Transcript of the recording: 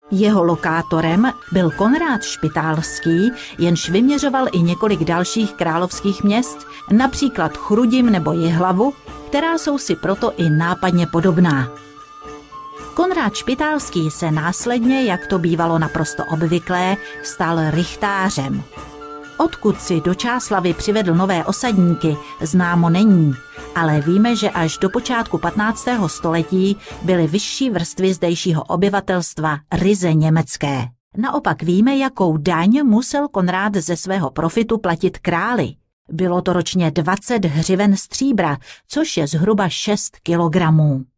Jeho lokátorem byl Konrád Špitálský, jenž vyměřoval i několik dalších královských měst, například Chrudim nebo Jihlavu, která jsou si proto i nápadně podobná. Konrád Špitálský se následně, jak to bývalo naprosto obvyklé, stal rychtářem. Odkud si do Čáslavi přivedl nové osadníky, známo není, ale víme, že až do počátku 15. století byly vyšší vrstvy zdejšího obyvatelstva ryze německé. Naopak víme, jakou daň musel Konrád ze svého profitu platit králi. Bylo to ročně 20 hřiven stříbra, což je zhruba 6 kilogramů.